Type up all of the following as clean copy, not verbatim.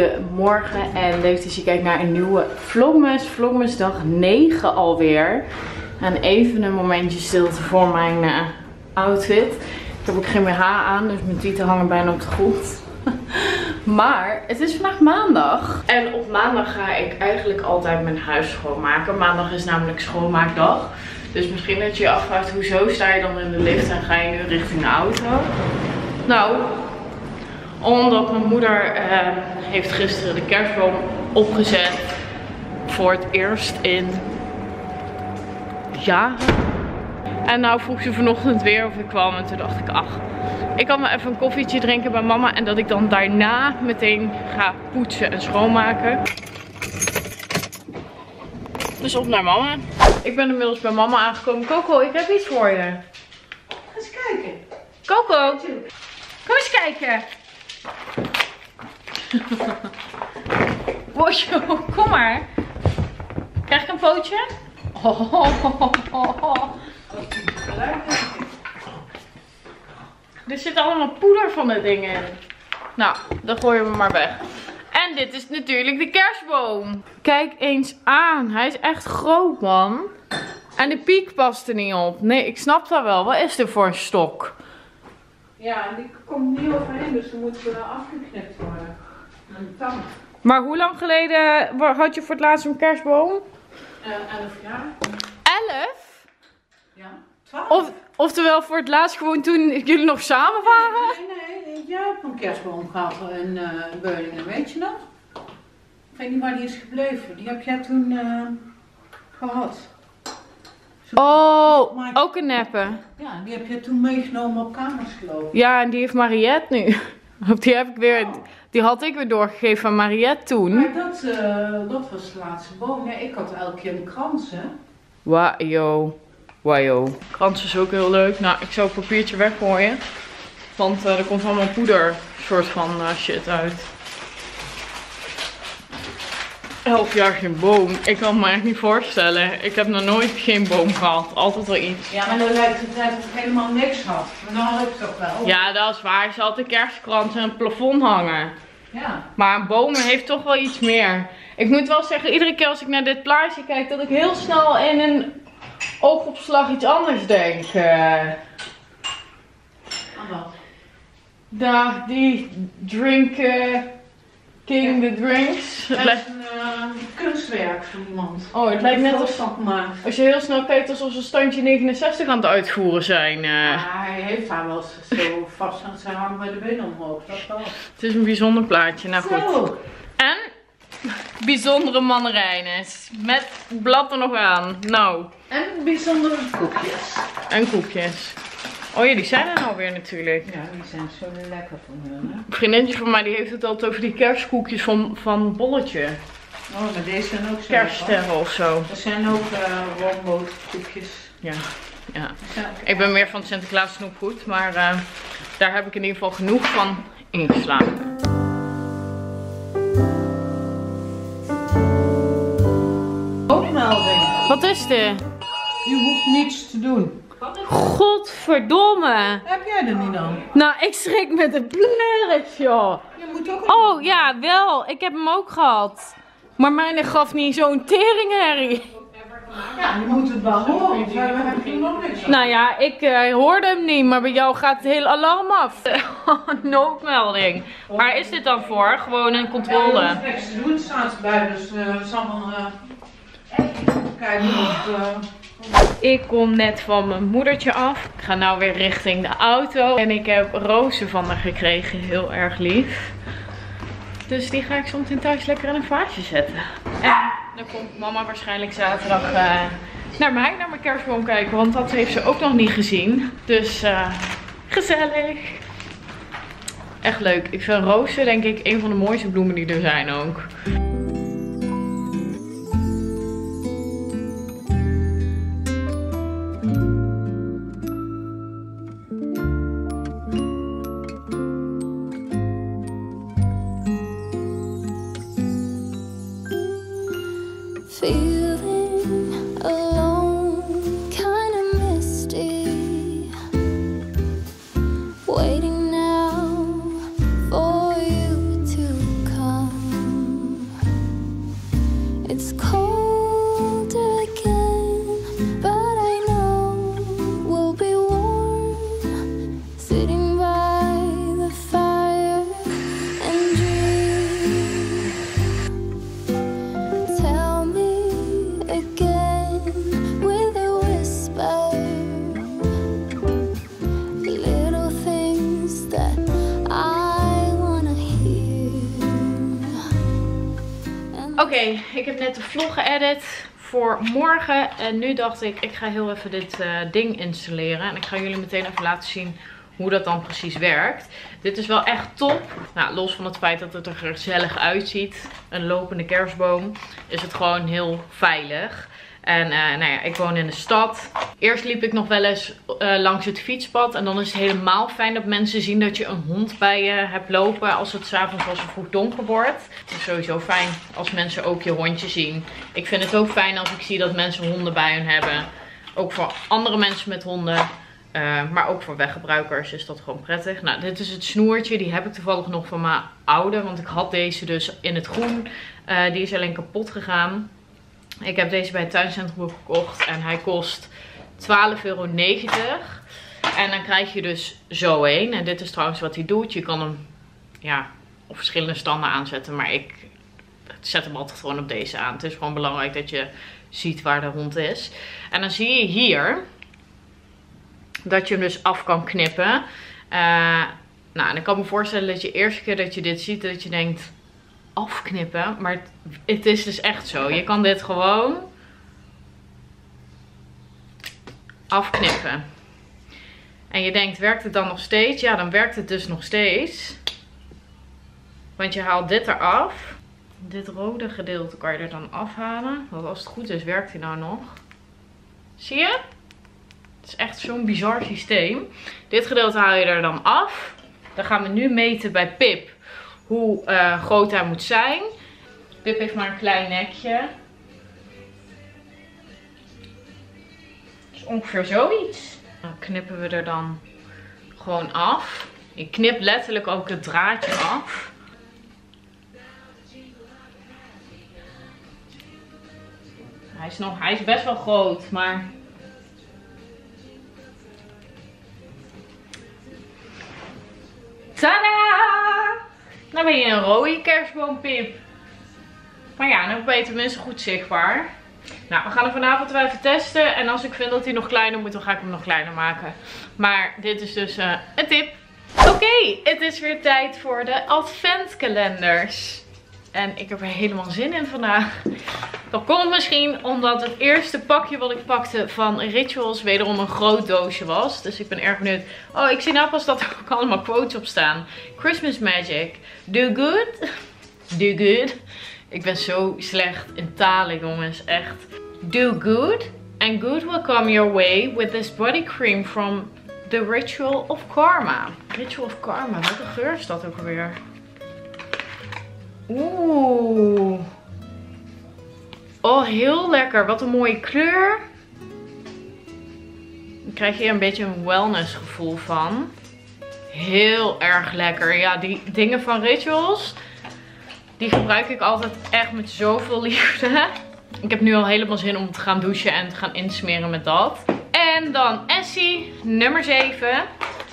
Goedemorgen en leuk dat je kijkt naar een nieuwe vlogmas. Vlogmas dag 9 alweer. En even een momentje stilte voor mijn outfit. Ik heb ook geen BH aan, dus mijn tieten hangen bijna op de grond. Maar het is vandaag maandag. En op maandag ga ik eigenlijk altijd mijn huis schoonmaken. Maandag is namelijk schoonmaakdag. Dus misschien dat je je afvraagt, hoezo sta je dan in de lift en ga je nu richting de auto? Nou, omdat mijn moeder heeft gisteren de kerstboom opgezet. Voor het eerst in jaren. En nou vroeg ze vanochtend weer of ik kwam. En toen dacht ik, ach, ik kan wel even een koffietje drinken bij mama. En dat ik dan daarna meteen ga poetsen en schoonmaken. Dus op naar mama. Ik ben inmiddels bij mama aangekomen. Coco, ik heb iets voor je. Ga eens kijken. Coco, kom eens kijken. Bojo, kom maar. Krijg ik een pootje? Er zit allemaal poeder van de dingen in. Nou, dan gooien we maar weg. En dit is natuurlijk de kerstboom. Kijk eens aan. Hij is echt groot, man. En de piek past er niet op. Nee, ik snap dat wel. Wat is dit voor een stok? Ja, die komt niet overheen, dus dan moet afgeknipt worden. Een tang. Maar hoe lang geleden had je voor het laatst een kerstboom? 11 jaar. 11? Ja, 12. Oftewel voor het laatst gewoon toen jullie nog samen waren? Nee, jij hebt een kerstboom gehad in Beuningen, weet je nog? Ik weet niet waar die is gebleven. Die heb jij toen gehad. Oh, ook een neppe. Ja, die heb je toen meegenomen op kamers, geloof ik. Ja, en die heeft Mariette nu. Of die heb ik weer, die had ik weer doorgegeven aan Mariette toen. Maar dat was de laatste boom. Ja, ik had elke keer een krans, hè. Wajo. Wajo. Krans is ook heel leuk. Nou, ik zou het papiertje weggooien. Want er komt allemaal poeder soort van shit uit. 11 jaar geen boom. Ik kan me echt niet voorstellen. Ik heb nog nooit geen boom gehad. Altijd wel iets. Ja, maar dan lijkt het net of ik helemaal niks had. Maar dan had ik het toch wel. Ja, dat is waar. Ze had een kerstkrans en een plafond hangen. Ja. Maar een boom heeft toch wel iets meer. Ik moet wel zeggen, iedere keer als ik naar dit plaatje kijk, dat ik heel snel in een oogopslag iets anders denk. Wat? Daar, die drink, King the Drinks. Het is een kunstwerk van iemand. Oh, het lijkt net alsof als je heel snel kijkt alsof ze standje 69 aan het uitvoeren zijn. Ja, hij heeft haar wel zo vast aan zijn arm bij de benen omhoog. Dat wel. Het is een bijzonder plaatje. Nou goed. Zo. En bijzondere mandarijnen. Met blad er nog aan. Nou. En bijzondere koekjes. En koekjes. Oh ja, die zijn er nou weer natuurlijk. Ja, die zijn zo lekker van hun, hè. Een vriendinnetje van mij die heeft het altijd over die kerstkoekjes van Bolletje. Oh, maar deze zijn ook zo. Kerststerren of zo. Er zijn ook roombootkoekjes. Ja, ja. Ik ben meer van het Sinterklaas snoepgoed, maar daar heb ik in ieder geval genoeg van ingeslagen. Melding. Wat is dit? Je hoeft niets te doen. Godverdomme. Heb jij er niet dan? Nou, ik schrik met de pleuris, joh. Je moet ook Oh ja, wel. Ik heb hem ook gehad. Maar mijn gaf niet zo'n teringherrie. Ja, je moet het wel horen. We hebben nog niks aan. Nou ja, ik hoorde hem niet, maar bij jou gaat het hele alarm af. Noodmelding. Waar is dit dan voor? Gewoon een controle. Ja, je hoeft niks te doen, het staat erbij, dus het zal wel kijken of... Ik kom net van mijn moedertje af. Ik ga nou weer richting de auto. En ik heb rozen van haar gekregen. Heel erg lief. Dus die ga ik soms in thuis lekker in een vaasje zetten. En dan komt mama waarschijnlijk zaterdag naar mijn kerstboom kijken. Want dat heeft ze ook nog niet gezien. Dus gezellig. Echt leuk. Ik vind rozen denk ik een van de mooiste bloemen die er zijn ook. Feeling alone, kinda misty. Waiting now for you to come. It's cold again, but I know we'll be warm, sitting by the fire and dream. Tell me again with a whisper, little things that I wanna hear. Oké, ik heb net de vlog geëdit voor morgen. En nu dacht ik ga heel even dit ding installeren. En ik ga jullie meteen even laten zien hoe dat dan precies werkt. Dit is wel echt top. Nou, los van het feit dat het er gezellig uitziet. Een lopende kerstboom. Is het gewoon heel veilig. En nou ja, ik woon in de stad. Eerst liep ik nog wel eens langs het fietspad. En dan is het helemaal fijn dat mensen zien dat je een hond bij je hebt lopen. Als het 's avonds als het vroeg donker wordt. Het is sowieso fijn als mensen ook je hondje zien. Ik vind het ook fijn als ik zie dat mensen honden bij hun hebben. Ook voor andere mensen met honden. Maar ook voor weggebruikers is dat gewoon prettig. Nou, dit is het snoertje. Die heb ik toevallig nog van mijn oude. Want ik had deze dus in het groen. Die is alleen kapot gegaan. Ik heb deze bij het tuincentrum gekocht. En hij kost €12,90. En dan krijg je dus zo een. En dit is trouwens wat hij doet. Je kan hem op verschillende standen aanzetten. Maar ik zet hem altijd gewoon op deze aan. Het is gewoon belangrijk dat je ziet waar de hond is. En dan zie je hier dat je hem dus af kan knippen. Nou, en ik kan me voorstellen dat je de eerste keer dat je dit ziet, dat je denkt afknippen. Maar het is dus echt zo. Je kan dit gewoon afknippen. En je denkt, werkt het dan nog steeds? Ja, dan werkt het dus nog steeds. Want je haalt dit eraf. Dit rode gedeelte kan je er dan afhalen. Want als het goed is, werkt hij nou nog. Zie je? Het is echt zo'n bizar systeem. Dit gedeelte haal je er dan af. Dan gaan we nu meten bij Pip hoe groot hij moet zijn. Pip heeft maar een klein nekje. Dus ongeveer zoiets. Dan knippen we er dan gewoon af. Je knipt letterlijk ook het draadje af. Hij is best wel groot, maar tadaa! Nou ben je een rode kerstboom, Pip. Maar ja, dan ben je tenminste goed zichtbaar. Nou, we gaan hem vanavond wel even testen. En als ik vind dat hij nog kleiner moet, dan ga ik hem nog kleiner maken. Maar dit is dus een tip. Oké, het is weer tijd voor de adventkalenders. En ik heb er helemaal zin in vandaag. Dat komt misschien omdat het eerste pakje wat ik pakte van Rituals wederom een groot doosje was. Dus ik ben erg benieuwd. Oh, ik zie nou pas dat er ook allemaal quotes op staan. Christmas Magic. Do good. Do good. Ik ben zo slecht in talen, jongens. Echt. Do good. And good will come your way with this body cream from The Ritual of Karma. Ritual of Karma. Welke geur is dat ook alweer? Oeh. Oh, heel lekker. Wat een mooie kleur. Dan krijg je hier een beetje een wellness gevoel van. Heel erg lekker. Ja, die dingen van Rituals, die gebruik ik altijd echt met zoveel liefde. Ik heb nu al helemaal zin om te gaan douchen en te gaan insmeren met dat. En dan Essie, nummer 7.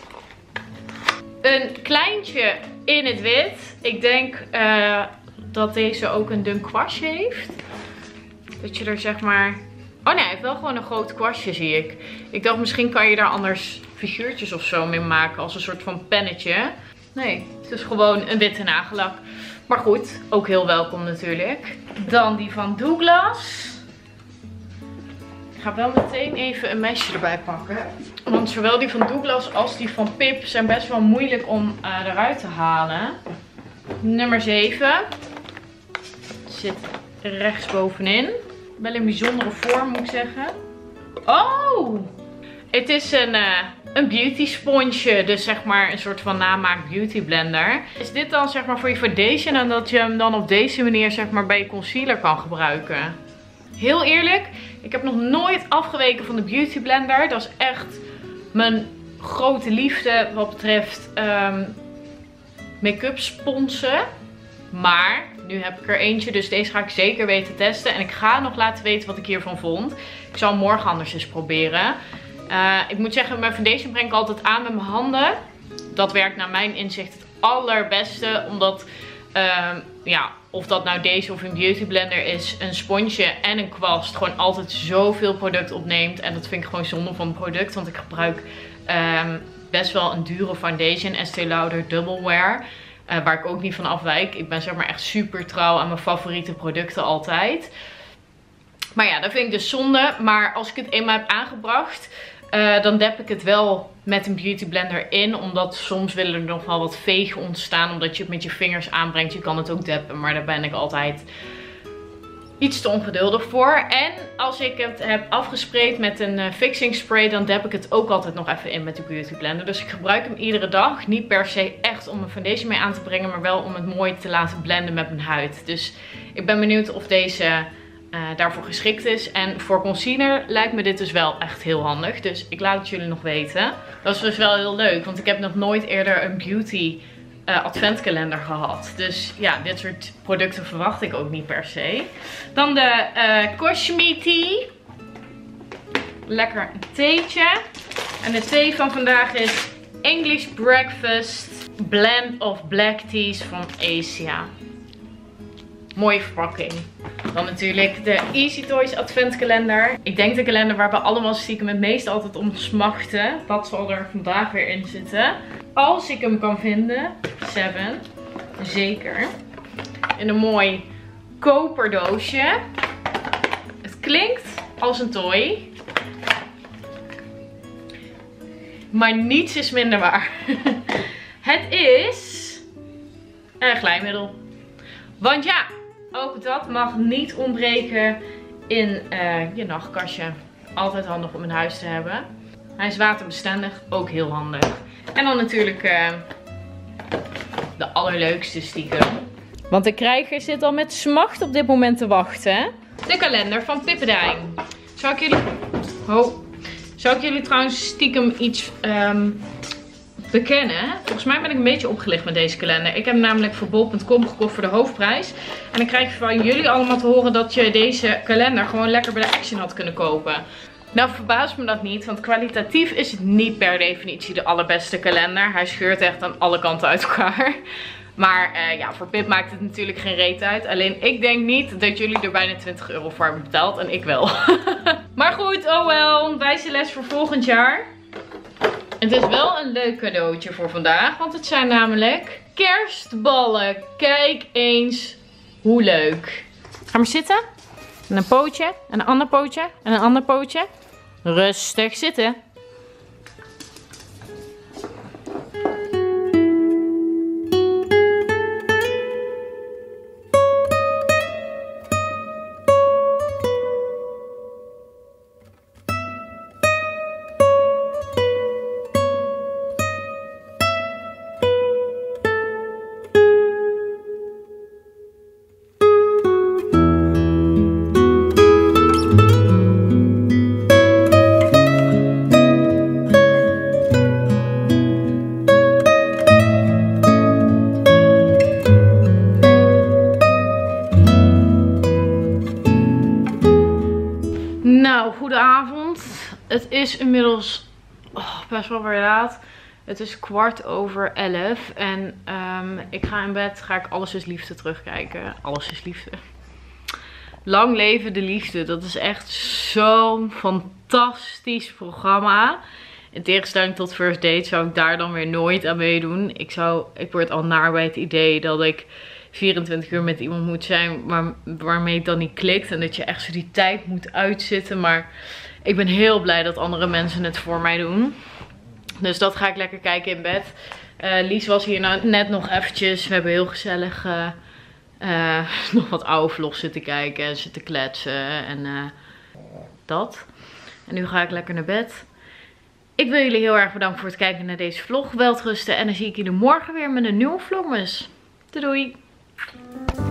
Een kleintje in het wit. Ik denk dat deze ook een dun kwastje heeft. Dat je er zeg maar... Oh nee, hij heeft wel gewoon een groot kwastje, zie ik. Ik dacht misschien kan je daar anders figuurtjes of zo mee maken. Als een soort van pennetje. Nee, het is gewoon een witte nagellak. Maar goed, ook heel welkom natuurlijk. Dan die van Douglas. Ik ga wel meteen even een mesje erbij pakken. Want zowel die van Douglas als die van Pip zijn best wel moeilijk om eruit te halen. Nummer 7. Zit rechtsbovenin. Wel een bijzondere vorm, moet ik zeggen. Oh! Het is een beauty sponsje. Dus zeg maar een soort van namaak beauty blender. Is dit dan zeg maar voor je foundation en dat je hem dan op deze manier zeg maar bij je concealer kan gebruiken? Heel eerlijk, ik heb nog nooit afgeweken van de beauty blender. Dat is echt mijn grote liefde wat betreft make-up sponsen. Maar nu heb ik er eentje, dus deze ga ik zeker weten testen. En ik ga nog laten weten wat ik hiervan vond. Ik zal hem morgen anders eens proberen. Ik moet zeggen, mijn foundation breng ik altijd aan met mijn handen. Dat werkt naar mijn inzicht het allerbeste. Omdat, ja, of dat nou deze of een beauty blender is, een sponsje en een kwast gewoon altijd zoveel product opneemt. En dat vind ik gewoon zonde van het product. Want ik gebruik best wel een dure foundation, Estée Lauder Double Wear. Waar ik ook niet van afwijk. Ik ben zeg maar echt super trouw aan mijn favoriete producten altijd. Maar ja, dat vind ik dus zonde. Maar als ik het eenmaal heb aangebracht, dan dep ik het wel met een beauty blender in. Omdat soms willen er nog wel wat vegen ontstaan. Omdat je het met je vingers aanbrengt. Je kan het ook deppen, maar daar ben ik altijd iets te ongeduldig voor. En als ik het heb afgespreid met een fixing spray, dan dep ik het ook altijd nog even in met de beauty blender. Dus ik gebruik hem iedere dag. Niet per se echt om mijn foundation mee aan te brengen, maar wel om het mooi te laten blenden met mijn huid. Dus ik ben benieuwd of deze daarvoor geschikt is. En voor concealer lijkt me dit dus wel echt heel handig. Dus ik laat het jullie nog weten. Dat is dus wel heel leuk, want ik heb nog nooit eerder een beauty adventkalender gehad. Dus ja, dit soort producten verwacht ik ook niet per se. Dan de Cosme Tea. Lekker theetje. En de thee van vandaag is English Breakfast Blend of Black Teas van Asia. Mooie verpakking. Dan natuurlijk de Easy Toys adventkalender. Ik denk de kalender waar we allemaal stiekem het meest altijd om smachten. Dat zal er vandaag weer in zitten. Als ik hem kan vinden. 7. Zeker. In een mooi koperdoosje. Het klinkt als een toy. Maar niets is minder waar. Het is een glijmiddel. Want ja, ook dat mag niet ontbreken in je nachtkastje. Altijd handig om in huis te hebben. Hij is waterbestendig, ook heel handig. En dan natuurlijk de allerleukste stiekem. Want de krijger zit al met smacht op dit moment te wachten. De kalender van Pippedijn. Zou ik jullie trouwens stiekem iets bekennen? Volgens mij ben ik een beetje opgelicht met deze kalender. Ik heb hem namelijk voor bol.com gekocht voor de hoofdprijs. En dan krijg je van jullie allemaal te horen dat je deze kalender gewoon lekker bij de Action had kunnen kopen. Nou verbaast me dat niet, want kwalitatief is het niet per definitie de allerbeste kalender. Hij scheurt echt aan alle kanten uit elkaar. Maar ja, voor Pip maakt het natuurlijk geen reet uit. Alleen ik denk niet dat jullie er bijna 20 euro voor hebben betaald en ik wel. Maar goed, oh wel, wijze les voor volgend jaar. Het is wel een leuk cadeautje voor vandaag, want het zijn namelijk kerstballen. Kijk eens hoe leuk. Ga maar zitten. En een pootje, en een ander pootje, en een ander pootje. Rustig zitten. Nou, goedenavond. Het is inmiddels best wel weer laat. Het is 11:15 en ik ga in bed, ga ik Alles is Liefde terugkijken. Alles is Liefde. Lang leven de liefde. Dat is echt zo'n fantastisch programma. In tegenstelling tot First Date zou ik daar dan weer nooit aan meedoen. Ik word al naar bij het idee dat ik 24 uur met iemand moet zijn waarmee het dan niet klikt. En dat je echt zo die tijd moet uitzitten. Maar ik ben heel blij dat andere mensen het voor mij doen. Dus dat ga ik lekker kijken in bed. Lies was hier nou net nog eventjes. We hebben heel gezellig nog wat oude vlogs zitten kijken. En zitten kletsen en dat. En nu ga ik lekker naar bed. Ik wil jullie heel erg bedanken voor het kijken naar deze vlog. Welterusten en dan zie ik jullie morgen weer met een nieuwe vlogmas. Doei doei!